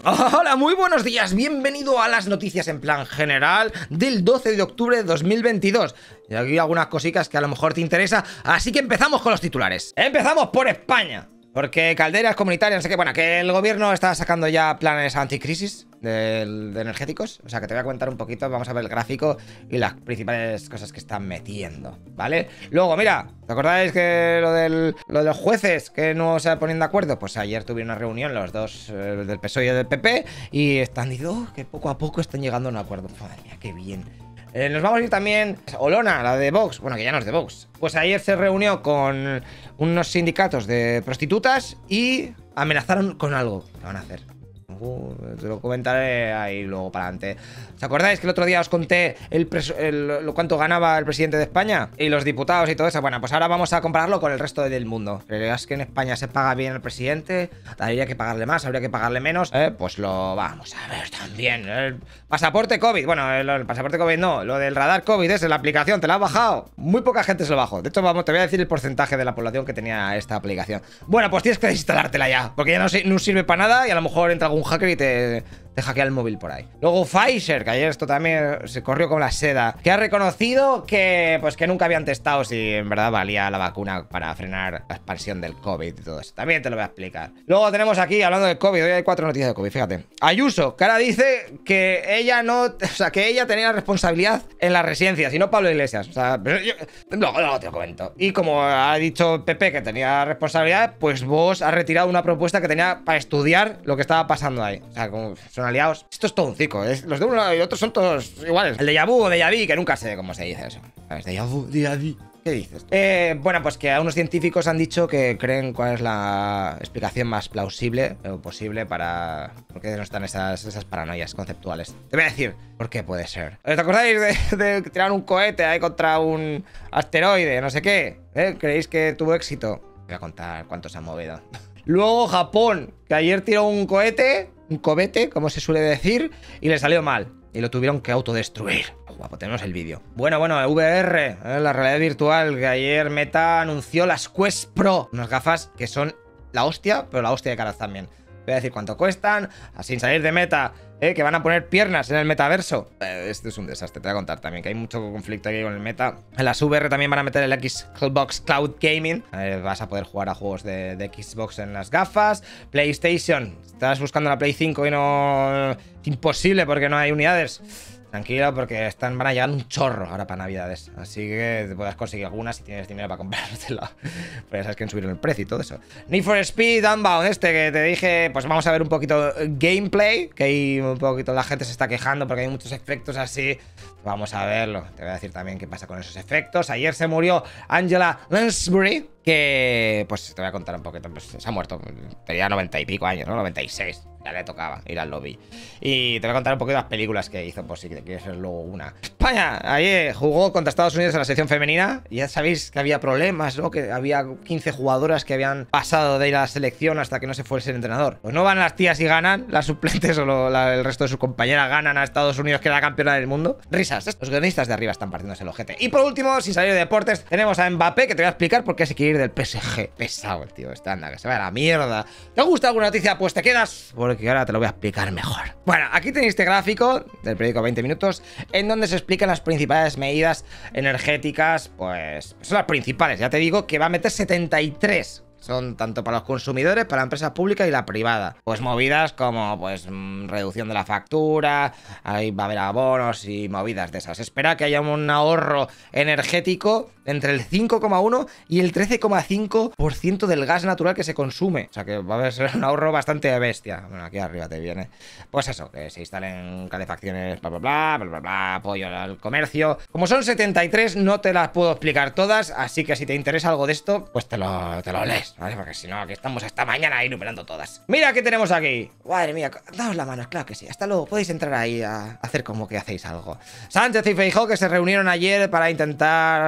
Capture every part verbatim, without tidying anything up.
Hola, muy buenos días, bienvenido a las noticias en plan general del doce de octubre de dos mil veintidós. Y aquí algunas cositas que a lo mejor te interesa, así que empezamos con los titulares. Empezamos por España, porque calderas comunitarias, no sé qué, bueno, que el gobierno está sacando ya planes anticrisis de, de energéticos. O sea que te voy a contar un poquito, vamos a ver el gráfico y las principales cosas que están metiendo, ¿vale? Luego, mira, ¿te acordáis que lo, del, lo de los jueces que no se ponen de acuerdo? Pues ayer tuvieron una reunión los dos, eh, del P S O E y del P P, y están diciendo oh, que poco a poco están llegando a un acuerdo. Madre mía, qué bien. Eh, nos vamos a ir también Olona, la de Vox, bueno, que ya no es de Vox. Pues ayer se reunió con unos sindicatos de prostitutas y amenazaron con algo que van a hacer. Uh, te lo comentaré ahí luego para adelante. ¿Os acordáis que el otro día os conté el, el lo cuánto ganaba el presidente de España? Y los diputados y todo eso. Bueno, pues ahora vamos a compararlo con el resto del mundo. ¿Crees que en España se paga bien el presidente? ¿Habría que pagarle más? ¿Habría que pagarle menos? Eh, pues lo vamos a ver también. El pasaporte COVID. Bueno, el, el pasaporte COVID no. Lo del radar COVID es la aplicación. ¿Te la has bajado? Muy poca gente se lo bajó. De hecho, vamos, te voy a decir el porcentaje de la población que tenía esta aplicación. Bueno, pues tienes que desinstalártela ya. Porque ya no, no sirve para nada y a lo mejor entra algún hacker y te, te hackea el móvil por ahí. Luego Pfizer, que ayer esto también se corrió como la seda, que ha reconocido que pues que nunca habían testado si en verdad valía la vacuna para frenar la expansión del COVID y todo eso. También te lo voy a explicar. Luego tenemos aquí, hablando de COVID, hoy hay cuatro noticias de COVID, fíjate. Ayuso, que ahora dice que ella no, o sea, que ella tenía la responsabilidad en las residencias y no Pablo Iglesias. O sea, pero yo, luego, luego te lo comento. Y como ha dicho Pepe que tenía responsabilidad, pues vos has retirado una propuesta que tenía para estudiar lo que estaba pasando ahí. O sea, como son aliados. Esto es todo un circo. ¿eh? Los de uno y otros son todos iguales. El déjà vu o déjà vu, que nunca sé cómo se dice eso. ¿Sabes? Déjà vu, déjà vu. ¿Qué dices? Eh, bueno, pues que algunos científicos han dicho que creen cuál es la explicación más plausible o posible para... ¿Por qué no están esas, esas paranoias conceptuales? Te voy a decir por qué puede ser. ¿Te acordáis de, de tirar un cohete ahí contra un asteroide, no sé qué? ¿Eh? ¿Creéis que tuvo éxito? Voy a contar cuántos han movido. Luego Japón, que ayer tiró un cohete, un cohete, como se suele decir, y le salió mal. Y lo tuvieron que autodestruir. Guapo, tenemos el vídeo. Bueno, bueno, V R, ¿eh? La realidad virtual, que ayer Meta anunció las Quest Pro. Unas gafas que son la hostia, pero la hostia de caras también. Voy a decir cuánto cuestan, sin salir de Meta, ¿eh? Que van a poner piernas en el metaverso. Eh, esto es un desastre, te voy a contar también, que hay mucho conflicto aquí con el Meta. En las V R también van a meter el Xbox Cloud Gaming. Eh, vas a poder jugar a juegos de, de Xbox en las gafas. PlayStation, estás buscando la Play cinco y no... Es imposible porque no hay unidades. Tranquilo, porque están, van a llegar un chorro ahora para Navidades. Así que te puedas conseguir algunas si tienes dinero para comprártelo. Pues ya sabes que han subido el precio y todo eso. Need for Speed Unbound, este que te dije, pues vamos a ver un poquito gameplay. Que ahí un poquito la gente se está quejando porque hay muchos efectos así. Vamos a verlo. Te voy a decir también qué pasa con esos efectos. Ayer se murió Angela Lansbury, que pues te voy a contar un poquito. Pues se ha muerto. Tenía noventa y pico años, ¿no? noventa y seis. Ya le tocaba ir al lobby. Y te voy a contar un poquito las películas que hizo, por si te quieres ver luego una. España, ayer jugó contra Estados Unidos en la sección femenina. Y ya sabéis que había problemas, ¿no? Que había quince jugadoras que habían pasado de ir a la selección hasta que no se fuese el entrenador. Pues no van las tías y ganan, las suplentes o lo, la, el resto de sus compañeras ganan a Estados Unidos, que era la campeona del mundo. Risas, los guionistas de arriba están partiéndose el ojete. Y por último, sin salir de deportes, tenemos a Mbappé, que te voy a explicar por qué se quiere ir del P S G. Pesado el tío, este anda, que se va a la mierda. ¿Te gusta alguna noticia? Pues te quedas, porque ahora te lo voy a explicar mejor. Bueno, aquí tenéis este gráfico del periódico veinte minutos, en donde se explican las principales medidas energéticas, pues son las principales. Ya te digo que va a meter setenta y tres. Son tanto para los consumidores, para la empresa pública y la privada. Pues movidas como pues mmm, reducción de la factura, ahí va a haber abonos y movidas de esas. Espera que haya un ahorro energético entre el cinco coma uno y el trece coma cinco por ciento del gas natural que se consume. O sea que va a haber un ahorro bastante bestia. Bueno, aquí arriba te viene. Pues eso, que se instalen calefacciones, bla, bla, bla, bla, bla, bla, apoyo al comercio. Como son setenta y tres, no te las puedo explicar todas, así que si te interesa algo de esto, pues te lo, te lo lees. ¿Vale? Porque si no, aquí estamos hasta mañana ahí numerando todas. Mira qué tenemos aquí. Madre mía, daos la mano, claro que sí. Hasta luego, podéis entrar ahí a hacer como que hacéis algo. Sánchez y Feijóo, que se reunieron ayer para intentar... ¿Sabéis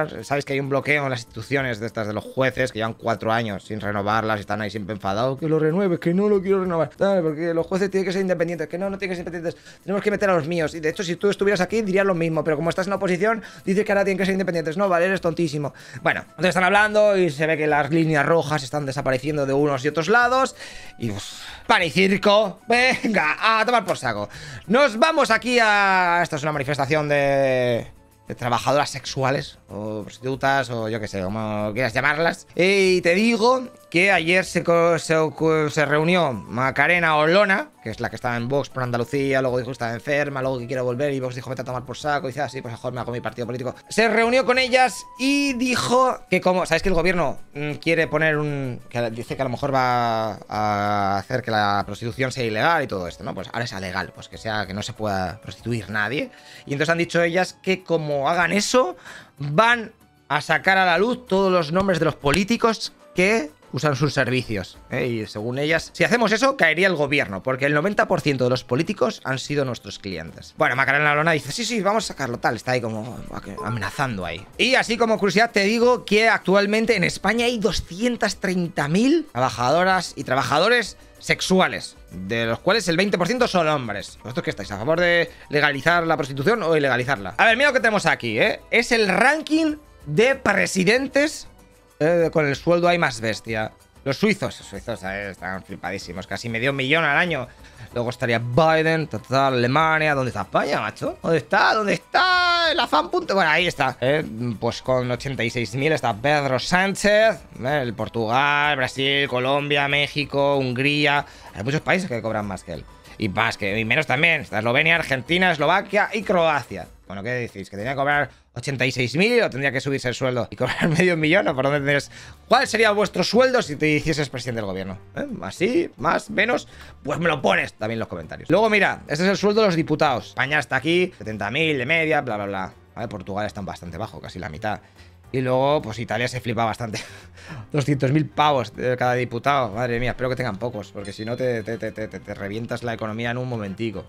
que hay un bloqueo en las instituciones de estas de los jueces, que llevan cuatro años sin renovarlas y están ahí siempre enfadados, que lo renueve, que no lo quiero renovar, ¿sabes? Porque los jueces tienen que ser independientes, que no, no tienen que ser independientes, tenemos que meter a los míos. Y de hecho, si tú estuvieras aquí, dirías lo mismo, pero como estás en la oposición, dices que ahora tienen que ser independientes. No, vale, eres tontísimo. Bueno, entonces están hablando y se ve que las líneas rojas están desapareciendo de unos y otros lados. Y uff, pan y circo. Venga, a tomar por saco. Nos vamos aquí a... Esto es una manifestación de... de trabajadoras sexuales o prostitutas o yo que sé, como quieras llamarlas. Y te digo que ayer se, se, se reunió Macarena Olona, que es la que estaba en Vox por Andalucía, luego dijo que estaba enferma, luego que quiere volver y Vox dijo vete a tomar por saco y dice, ah, sí, pues mejor me hago mi partido político. Se reunió con ellas y dijo que como, ¿sabéis que el gobierno mmm, quiere poner un... que dice que a lo mejor va a hacer que la prostitución sea ilegal y todo esto, ¿no? Pues ahora es legal, pues que sea, que no se pueda prostituir nadie. Y entonces han dicho ellas que como hagan eso, van a sacar a la luz todos los nombres de los políticos que usan sus servicios, ¿eh? Y según ellas, si hacemos eso, caería el gobierno, porque el noventa por ciento de los políticos han sido nuestros clientes. Bueno, Macarena Olona dice, sí, sí, vamos a sacarlo, tal, está ahí como amenazando ahí. Y así como curiosidad te digo que actualmente en España hay doscientas treinta mil trabajadoras y trabajadores sexuales, de los cuales el veinte por ciento son hombres. ¿Vosotros qué estáis? ¿A favor de legalizar la prostitución o ilegalizarla? A ver, mira lo que tenemos aquí, ¿eh? Es el ranking de presidentes eh, con el sueldo ahí más bestia. Los suizos, los suizos eh, están flipadísimos, casi medio millón al año. Luego estaría Biden, total, Alemania. ¿Dónde está España, macho? ¿Dónde está? ¿Dónde está? El afán. Bueno, ahí está. Eh, pues con ochenta y seis mil está Pedro Sánchez, eh, el Portugal, Brasil, Colombia, México, Hungría. Hay muchos países que cobran más que él. Y más que, y menos también. Está Eslovenia, Argentina, Eslovaquia y Croacia. Bueno, ¿qué decís? ¿Que tenía que cobrar ochenta y seis mil o tendría que subirse el sueldo y cobrar medio millón? ¿O por dónde tendrías? ¿Cuál sería vuestro sueldo si te hicieses presidente del gobierno? ¿Eh? ¿Así? ¿Más? ¿Menos? Pues me lo pones también en los comentarios. Luego, mira, este es el sueldo de los diputados. España está aquí, setenta mil de media, bla, bla, bla. ¿Vale? Portugal está bastante bajo, casi la mitad. Y luego, pues Italia se flipa bastante. doscientos mil pavos de cada diputado. Madre mía, espero que tengan pocos, porque si no te, te, te, te, te revientas la economía en un momentico.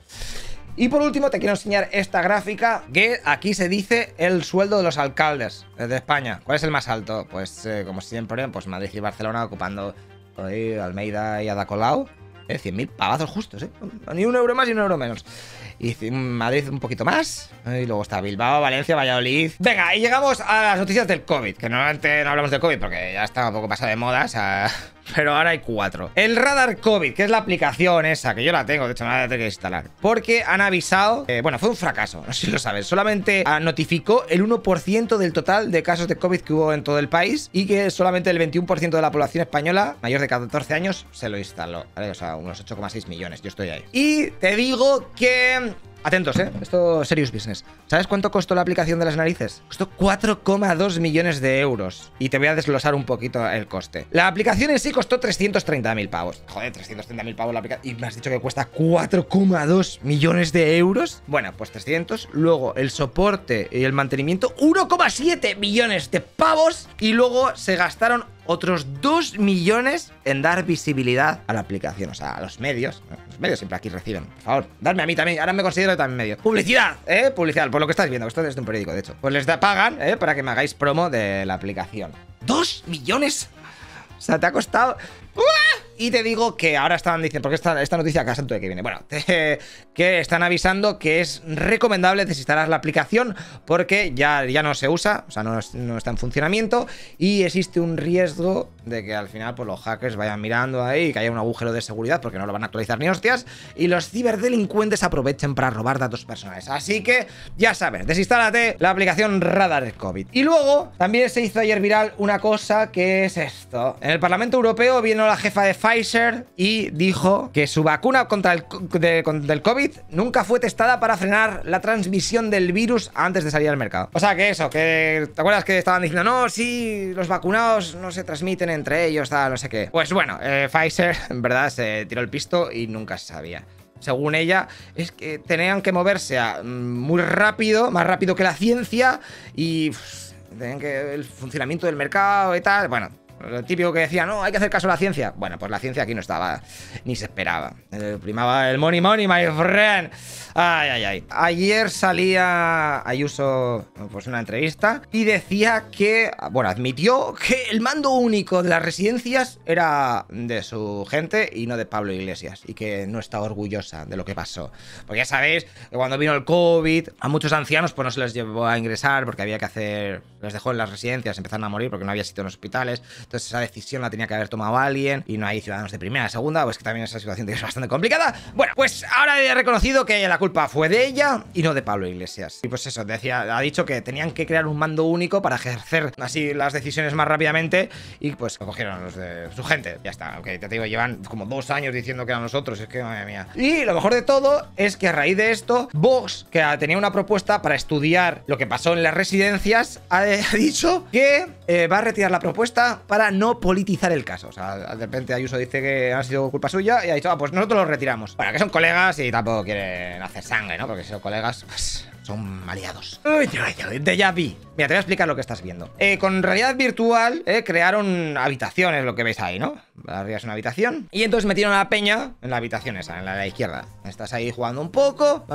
Y por último te quiero enseñar esta gráfica, que aquí se dice el sueldo de los alcaldes de España. ¿Cuál es el más alto? Pues eh, como siempre, pues Madrid y Barcelona ocupando ahí, Almeida y Ada Colau. Eh, cien mil pavazos justos, ¿eh? Ni un euro más ni un euro menos. Y Madrid un poquito más. Y luego está Bilbao, Valencia, Valladolid. Venga, y llegamos a las noticias del COVID. Que normalmente no hablamos del COVID porque ya está un poco pasado de moda. O sea, pero ahora hay cuatro. El Radar COVID, que es la aplicación esa, que yo la tengo, de hecho no la tengo que instalar. Porque han avisado, eh, bueno, fue un fracaso, no sé si lo sabes. Solamente notificó el uno por ciento del total de casos de COVID que hubo en todo el país. Y que solamente el veintiuno por ciento de la población española, mayor de catorce años, se lo instaló, ¿vale? O sea, unos ocho coma seis millones, yo estoy ahí. Y te digo que... Atentos, ¿eh? Esto es serious business. ¿Sabes cuánto costó la aplicación de las narices? Costó cuatro coma dos millones de euros. Y te voy a desglosar un poquito el coste. La aplicación en sí costó trescientos treinta mil pavos. Joder, trescientos treinta mil pavos la aplicación. Y me has dicho que cuesta cuatro coma dos millones de euros. Bueno, pues trescientos. Luego el soporte y el mantenimiento, uno coma siete millones de pavos. Y luego se gastaron otros dos millones en dar visibilidad a la aplicación, o sea, a los medios. Los medios siempre aquí reciben, por favor, dadme a mí también, ahora me considero también medio. Publicidad, ¿eh? Publicidad, por lo que estáis viendo, esto es de un periódico, de hecho. Pues les da, pagan, ¿eh? Para que me hagáis promo de la aplicación. ¿Dos millones? O sea, te ha costado... ¡Uah! Y te digo que ahora están diciendo, porque esta, esta noticia acá santo de que viene, bueno, te, que están avisando que es recomendable desinstalar la aplicación porque ya, ya no se usa, o sea, no, no está en funcionamiento y existe un riesgo de que al final pues los hackers vayan mirando ahí y que haya un agujero de seguridad porque no lo van a actualizar ni hostias y los ciberdelincuentes aprovechen para robar datos personales. Así que, ya sabes, desinstálate la aplicación Radar COVID. Y luego, también se hizo ayer viral una cosa que es esto. En el Parlamento Europeo vino la jefa de Pfizer y dijo que su vacuna contra el de, contra el COVID nunca fue testada para frenar la transmisión del virus antes de salir al mercado. O sea que eso, que ¿te acuerdas que estaban diciendo no, sí, los vacunados no se transmiten entre ellos, tal, no sé qué? Pues bueno, eh, Pfizer en verdad se tiró el pisto y nunca se sabía. Según ella, es que tenían que moverse a, muy rápido, más rápido que la ciencia y pff, tenían que el funcionamiento del mercado y tal, bueno... Lo típico que decía, no, hay que hacer caso a la ciencia. Bueno, pues la ciencia aquí no estaba, ni se esperaba. Eh, primaba el money money, my friend. Ay, ay, ay. Ayer salía Ayuso, pues una entrevista, y decía que, bueno, admitió que el mando único de las residencias era de su gente y no de Pablo Iglesias, y que no está orgullosa de lo que pasó. Porque ya sabéis que cuando vino el COVID, a muchos ancianos pues no se les llevó a ingresar porque había que hacer, les dejó en las residencias, empezaron a morir porque no había sitio en los hospitales. Entonces esa decisión la tenía que haber tomado alguien, y no hay ciudadanos de primera, segunda, pues que también esa situación es bastante complicada. Bueno, pues ahora he reconocido que la culpa fue de ella y no de Pablo Iglesias. Y pues eso, decía, ha dicho que tenían que crear un mando único para ejercer así las decisiones más rápidamente, y pues lo cogieron los de su gente. Ya está, aunque te digo, llevan como dos años diciendo que eran nosotros, es que madre mía. Y lo mejor de todo es que a raíz de esto, Vox, que tenía una propuesta para estudiar lo que pasó en las residencias, ha dicho que eh, va a retirar la propuesta para no politizar el caso. O sea, de repente Ayuso dice que ha sido culpa suya y ha dicho, ah, pues nosotros lo retiramos. Bueno, que son colegas y tampoco quieren hacer sangre, ¿no? Porque si son colegas, pues son aliados. Uy, uy, uy, déjà vu. Mira, te voy a explicar lo que estás viendo. Eh, con realidad virtual eh, crearon habitaciones, lo que veis ahí, ¿no? Arriba es una habitación. Y entonces metieron a la peña en la habitación esa, en la de la izquierda. Estás ahí jugando un poco.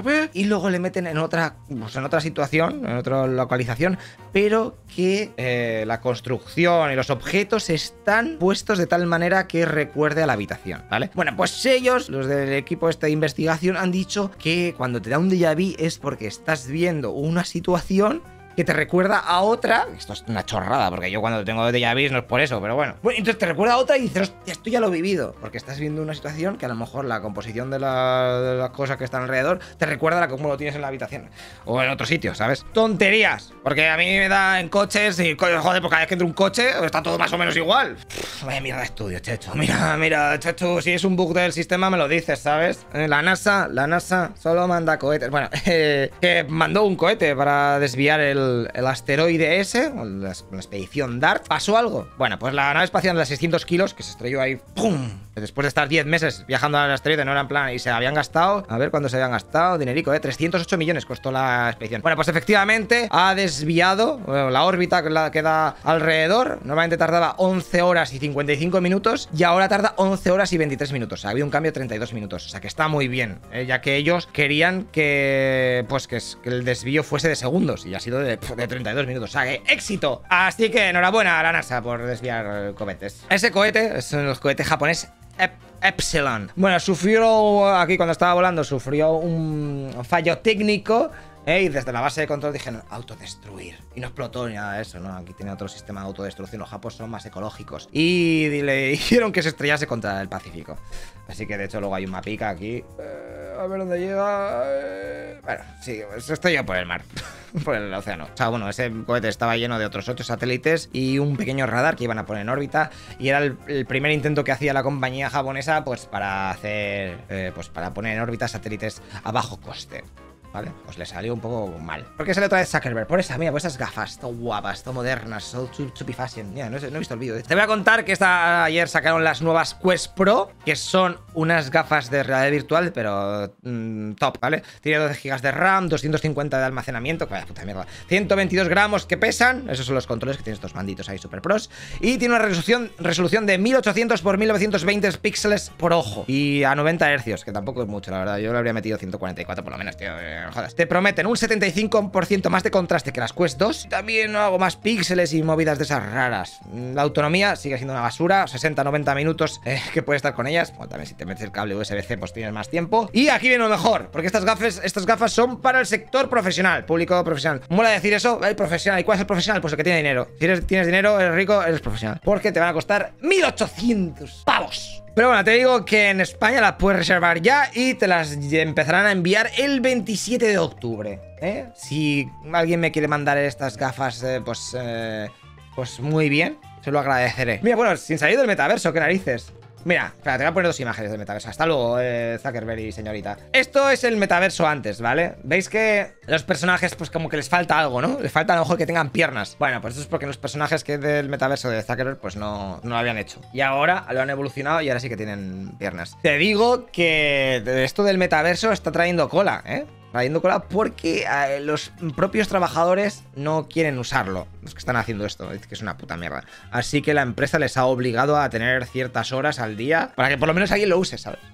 Y luego le meten en otra, pues en otra situación, en otra localización, pero que eh, la construcción y los objetos están puestos de tal manera que recuerde a la habitación, ¿vale? Bueno, pues ellos, los del equipo este de investigación, han dicho que cuando te da un déjà vu es porque estás viendo una situación que te recuerda a otra. Esto es una chorrada, porque yo cuando tengo déjà vu no es por eso, pero bueno. Bueno, entonces te recuerda a otra y dices, hostia, esto ya lo he vivido. Porque estás viendo una situación que a lo mejor la composición de, la, de las cosas que están alrededor te recuerda a la como lo tienes en la habitación. O en otro sitio, ¿sabes? Tonterías. Porque a mí me da en coches y, joder, porque cada vez que entro un coche está todo más o menos igual. Pff, vaya mierda de estudio, Checho. Mira, mira, Checho, si es un bug del sistema me lo dices, ¿sabes? La NASA, la NASA solo manda cohetes. Bueno, eh, que mandó un cohete para desviar el El, el asteroide ese, la, la expedición DART. ¿Pasó algo? Bueno, pues la nave espacial de seiscientos kilos, que se estrelló ahí, ¡pum! Después de estar diez meses viajando al asteroide, no era en plan, y se habían gastado, a ver cuándo se habían gastado, dinerico, ¿eh? trescientos ocho millones costó la expedición. Bueno, pues efectivamente ha desviado, bueno, la órbita que la queda alrededor, normalmente tardaba once horas y cincuenta y cinco minutos, y ahora tarda once horas y veintitrés minutos. O sea, ha habido un cambio de treinta y dos minutos, o sea que está muy bien, ¿eh? Ya que ellos querían que, pues, que, que el desvío fuese de segundos, y ha sido de, de treinta y dos minutos, o sea que éxito. Así que enhorabuena a la NASA por desviar cohetes. Ese cohete es el cohete japonés Ep Epsilon. Bueno, sufrió aquí cuando estaba volando, sufrió un fallo técnico, ¿eh? Y desde la base de control dijeron autodestruir. Y no explotó ni nada de eso, ¿no? Aquí tiene otro sistema de autodestrucción. Los japoneses son más ecológicos. Y le hicieron que se estrellase contra el Pacífico. Así que de hecho luego hay un mapica aquí. Eh, a ver dónde llega. Eh, bueno, sí, se estrelló por el mar. Por el océano. O sea, bueno, ese cohete estaba lleno de otros ocho satélites y un pequeño radar que iban a poner en órbita. Y era el, el primer intento que hacía la compañía japonesa, pues para hacer, eh, pues para poner en órbita satélites a bajo coste. ¿Vale? Pues le salió un poco mal. ¿Por qué sale otra vez Zuckerberg? Por esa, mira, por esas gafas, todo guapas, todo modernas, todo chupi fashion. Mira, no, no he visto el vídeo. Te voy a contar que esta, ayer sacaron las nuevas Quest Pro, que son unas gafas de realidad virtual, pero mmm, top, ¿vale? Tiene doce gigas de RAM, doscientos cincuenta de almacenamiento, vaya puta mierda, ciento veintidós gramos que pesan, esos son los controles que tienen estos manditos ahí super pros, y tiene una resolución, resolución de mil ochocientos por mil novecientos veinte píxeles por ojo, y a noventa hercios, que tampoco es mucho, la verdad. Yo le habría metido ciento cuarenta y cuatro por lo menos, tío. Jodas. Te prometen un setenta y cinco por ciento más de contraste que las Quest dos. Y también hago más píxeles y movidas de esas raras. La autonomía sigue siendo una basura, sesenta a noventa minutos eh, que puedes estar con ellas. Bueno, también si te metes el cable U S B C pues tienes más tiempo. Y aquí viene lo mejor, porque estas gafas, estas gafas son para el sector profesional, público profesional. Mola decir eso, el profesional. ¿Y cuál es el profesional? Pues el que tiene dinero. Si eres, tienes dinero, eres rico, eres profesional. Porque te van a costar mil ochocientos pavos. Pero bueno, te digo que en España las puedes reservar ya y te las empezarán a enviar el veintisiete de octubre, ¿eh? Si alguien me quiere mandar estas gafas, eh, pues, eh, pues muy bien, se lo agradeceré. Mira, bueno, sin salir del metaverso, qué narices. Mira, espera, te voy a poner dos imágenes del metaverso. Hasta luego, eh, Zuckerberg y señorita. Esto es el metaverso antes, ¿vale? Veis que los personajes, pues como que les falta algo, ¿no? Les falta a lo mejor que tengan piernas. Bueno, pues eso es porque los personajes que del metaverso de Zuckerberg, pues no, no lo habían hecho. Y ahora lo han evolucionado y ahora sí que tienen piernas. Te digo que esto del metaverso está trayendo cola, ¿eh? rayando cola porque eh, los propios trabajadores no quieren usarlo. Los que están haciendo esto, es que es una puta mierda. Así que la empresa les ha obligado a tener ciertas horas al día para que por lo menos alguien lo use, ¿sabes?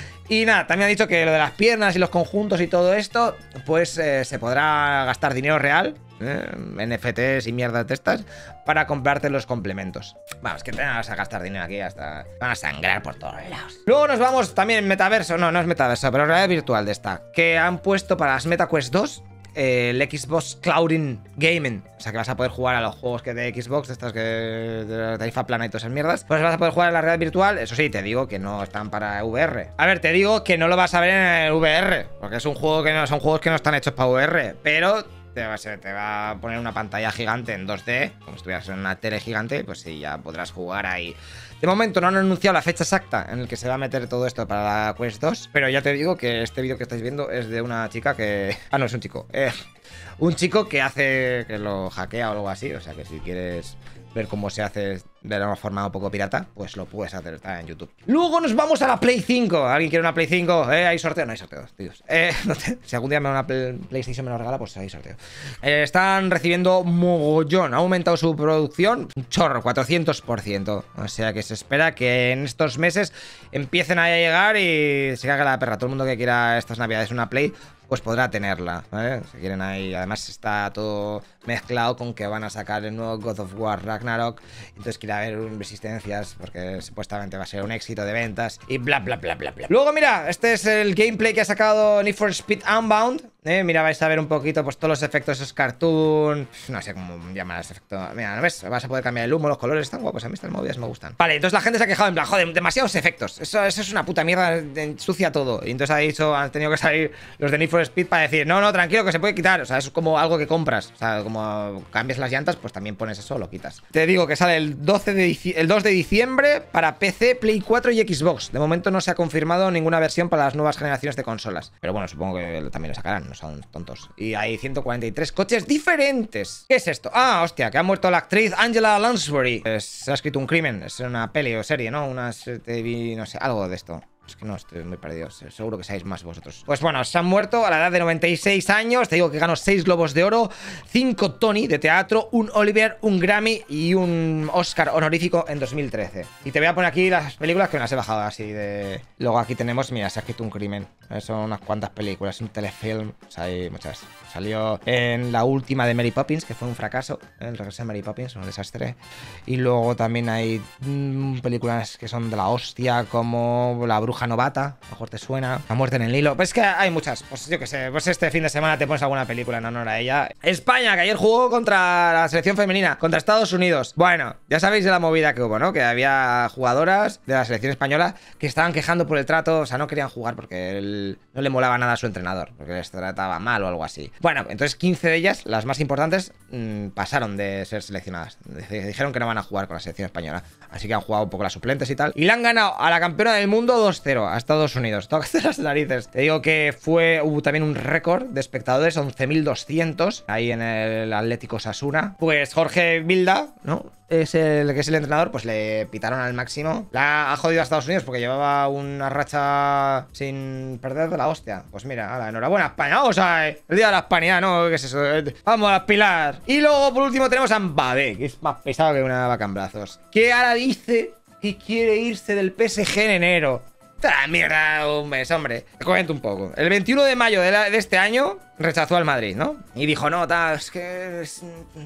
Y nada, también ha dicho que lo de las piernas y los conjuntos y todo esto, pues eh, se podrá gastar dinero real, eh, N F Ts y mierdas de estas, para comprarte los complementos. Vamos, que te vas a gastar dinero aquí hasta... Van a sangrar por todos lados. Luego nos vamos también en metaverso, no, no es metaverso, pero realidad virtual de esta, que han puesto para las MetaQuest dos eh, el Xbox Clouding Gaming. O sea que vas a poder jugar a los juegos que de Xbox, de estas que de la tarifa plana y todas esas mierdas. Pues vas a poder jugar en la realidad virtual. Eso sí, te digo que no están para V R. A ver, te digo que no lo vas a ver en el V R, porque es un juego que no, son juegos que no están hechos para V R. Pero te va, a ser, te va a poner una pantalla gigante en dos D, como si estuvieras en una tele gigante, pues sí, ya podrás jugar ahí. De momento no han anunciado la fecha exacta en la que se va a meter todo esto para la Quest dos, pero ya te digo que este vídeo que estáis viendo es de una chica que... Ah, no, es un chico. Eh, un chico que hace... que lo hackea o algo así, o sea que si quieres ver cómo se hace de una forma un poco pirata, pues lo puedes hacer, está en YouTube. Luego nos vamos a la Play cinco. ¿Alguien quiere una Play cinco? ¿Eh? ¿Hay sorteo? No hay sorteo, tíos. Eh, no te... Si algún día me da una Play... PlayStation me lo regala, pues hay sorteo. Eh, están recibiendo mogollón. Ha aumentado su producción un chorro, cuatrocientos por ciento. O sea que se espera que en estos meses empiecen a llegar y se cague la perra. Todo el mundo que quiera estas navidades una Play, pues podrá tenerla, ¿vale? Si quieren ahí. Además está todo mezclado con que van a sacar el nuevo God of War Ragnarok. Entonces quiere haber resistencias porque supuestamente va a ser un éxito de ventas y bla bla bla bla bla. Luego mira, este es el gameplay que ha sacado Need for Speed Unbound. Eh, mira, vais a ver un poquito pues todos los efectos, esos cartoon, no sé cómo llamar ese efecto. Mira, ¿no ves? Vas a poder cambiar el humo, los colores están guapos. A mí estas movidas me gustan. Vale, entonces la gente se ha quejado en plan, joder, demasiados efectos. Eso, eso es una puta mierda, ensucia todo. Y entonces ha dicho, han tenido que salir los de Need for Speed para decir, no, no, tranquilo, que se puede quitar. O sea, es como algo que compras. O sea, como cambias las llantas, pues también pones eso, lo quitas. Te digo que sale el, doce de el dos de diciembre para P C, Play cuatro y Xbox. De momento no se ha confirmado ninguna versión para las nuevas generaciones de consolas. Pero bueno, supongo que también lo sacarán, no son tontos. Y hay ciento cuarenta y tres coches diferentes. ¿Qué es esto? Ah, hostia, que ha muerto la actriz Angela Lansbury. Pues, se ha escrito un crimen, es una peli o serie, ¿no? Una serie, no sé, algo de esto. Es que no, estoy muy perdido. Seguro que sabéis más vosotros. Pues bueno, se han muerto a la edad de noventa y seis años. Te digo que ganó seis Globos de Oro, cinco Tony de teatro, un Oliver, un Grammy y un Oscar honorífico en dos mil trece. Y te voy a poner aquí las películas que me las he bajado así de... Luego aquí tenemos, mira, se ha escrito un crimen. Son unas cuantas películas, un telefilm. O sea, hay muchas. Salió en la última de Mary Poppins, que fue un fracaso. El regreso de Mary Poppins, un desastre. Y luego también hay mmm, películas que son de la hostia, como La Bruja Novata, a lo mejor te suena, La Muerte en el Nilo. Pues es que hay muchas, pues yo que sé, pues este fin de semana te pones alguna película en honor a ella. España, que ayer jugó contra la selección femenina, contra Estados Unidos. Bueno, ya sabéis de la movida que hubo, ¿no? Que había jugadoras de la selección española que estaban quejando por el trato, o sea, no querían jugar porque él no le molaba nada a su entrenador, porque les trataba mal o algo así. Bueno, entonces quince de ellas, las más importantes, mmm, pasaron de ser seleccionadas. Dijeron que no van a jugar con la selección española, así que han jugado un poco las suplentes y tal. Y le han ganado a la campeona del mundo dos cero a Estados Unidos. Tócate las narices. Te digo que fue, hubo también un récord de espectadores, once mil doscientos, ahí en el Atlético Osasuna. Pues Jorge Vilda, ¿no? Es el que es el entrenador, pues le pitaron al máximo. La ha jodido a Estados Unidos porque llevaba una racha sin perder de la hostia. Pues mira, ala, enhorabuena España. Vamos a el día de la hispanidad, ¿no? ¿Qué es eso? Vamos a pilar. Y luego por último tenemos a Mbappé, que es más pesado que una vaca en brazos, que ahora dice que quiere irse del P S G en enero. ¡Ah, mierda! Un mes, hombre. Te comento un poco. El veintiuno de mayo de, la, de este año rechazó al Madrid, ¿no? Y dijo, no, tal, es que... Es...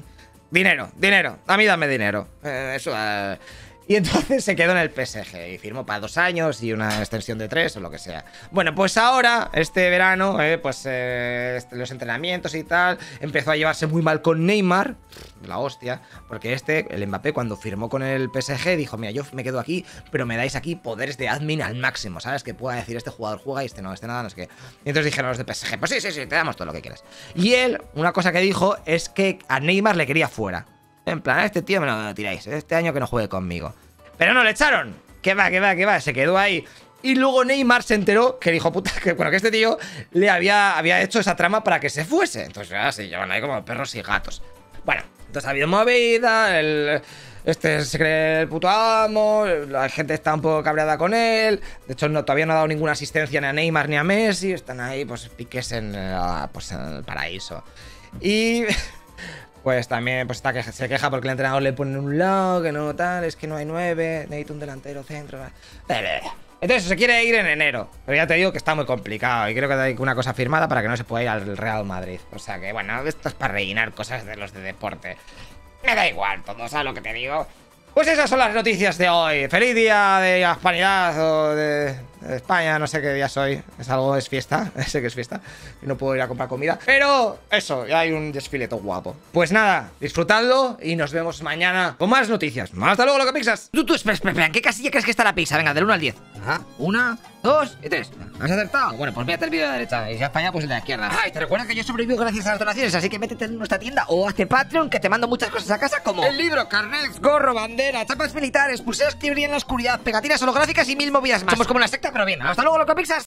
Dinero, dinero, a mí dame dinero. Eh, eso... Eh... Y entonces se quedó en el P S G y firmó para dos años y una extensión de tres o lo que sea. Bueno, pues ahora, este verano, eh, pues eh, este, los entrenamientos y tal, empezó a llevarse muy mal con Neymar, la hostia, porque este, el Mbappé, cuando firmó con el P S G, dijo, mira, yo me quedo aquí, pero me dais aquí poderes de admin al máximo, ¿sabes? Que pueda decir, este jugador juega y este no, este nada, no es que... Y entonces dijeron los de P S G, pues sí, sí, sí, te damos todo lo que quieras. Y él, una cosa que dijo es que a Neymar le quería fuera. En plan, a este tío me lo tiráis, este año que no juegue conmigo. Pero no le echaron. Que va, que va, que va, se quedó ahí. Y luego Neymar se enteró que dijo, puta, que bueno, que este tío le había, había hecho esa trama para que se fuese. Entonces ya se llevan ahí como perros y gatos. Bueno, entonces ha habido movida, el... este se cree el puto amo, la gente está un poco cabreada con él. De hecho, no, todavía no ha dado ninguna asistencia ni a Neymar ni a Messi. Están ahí, pues, piques en, uh, pues, en el paraíso. Y... pues también pues está que se queja porque el entrenador le pone en un lado, que no tal, es que no hay nueve, necesito un delantero centro. Entonces se quiere ir en enero, pero ya te digo que está muy complicado y creo que hay una cosa firmada para que no se pueda ir al Real Madrid. O sea que bueno, esto es para rellenar cosas de los de deporte. Me da igual todo, ¿sabes lo que te digo? Pues esas son las noticias de hoy. Feliz día de la Hispanidad o de, de España, no sé qué día soy. Es algo, es fiesta, sé que es fiesta y no puedo ir a comprar comida. Pero eso, ya hay un desfile todo guapo. Pues nada, disfrutadlo y nos vemos mañana con más noticias. Hasta luego, Locapixas. Tú, tú, espera, espera, espera, ¿en qué casilla crees que está la pizza? Venga, del uno al diez. Ajá, una, dos y tres. ¿Has acertado? Bueno, pues mírate el vídeo de la derecha y si a España, pues el de la izquierda. Ay, te recuerdas que yo sobrevivo gracias a las donaciones, así que métete en nuestra tienda o hazte Patreon, que te mando muchas cosas a casa como el libro, carnets, gorro, bandera, chapas militares, pulseras que brillan en la oscuridad, pegatinas holográficas y mil movidas más. Somos como una secta, pero bien. Hasta luego, Locapixas.